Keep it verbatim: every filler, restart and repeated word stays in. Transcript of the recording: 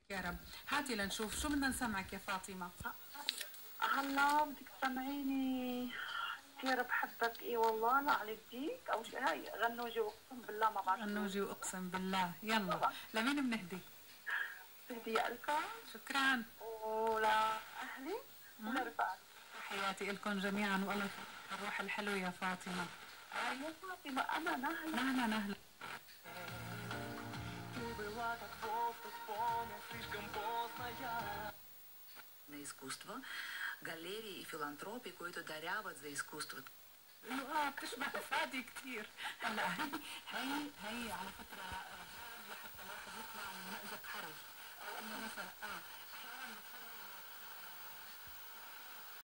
يا رب. هاتي لنشوف شو بدنا نسمعك يا فاطمة. هلا بدك تسمعيني كثير بحبك ايه والله لا على بديك او شيء. هاي غنوجي واقسم بالله ما بعرف شو. غنوجي واقسم بالله. يلا طبعا. لمين بنهدي؟ بدي لكم شكرا. ولاهلي ولرفقاتي. تحياتي لكم جميعا والله الروح الحلو يا فاطمة. يا فاطمة انا نهلة. نهلا نهلا. На изкуство, галерии и филантропии, които даряват за изкуството. اه بتشبه فادي كثير. هلا هي هي هي على فكرة لحتى الواحد يطلع من مأزق حرج او انه مثلا اه